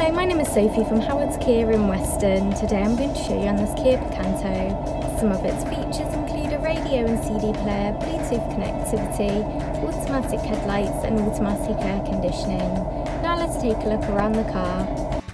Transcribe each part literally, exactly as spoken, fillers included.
Hello, my name is Sophie from Howard's Kia in Weston. Today I'm going to show you on this Kia Picanto. Some of its features include a radio and C D player, Bluetooth connectivity, automatic headlights and automatic air conditioning. Now let's take a look around the car.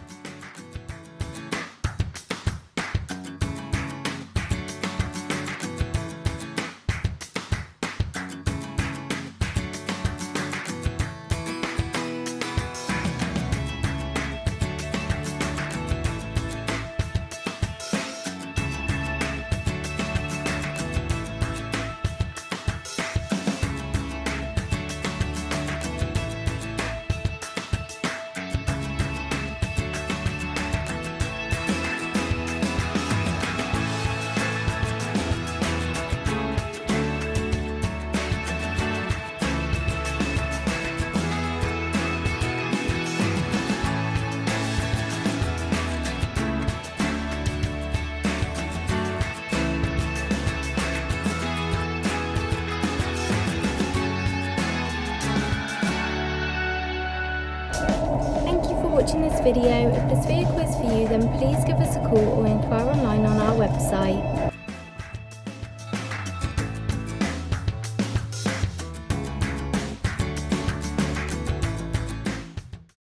Thank you for watching this video. If this vehicle is for you, then please give us a call or inquire online on our website.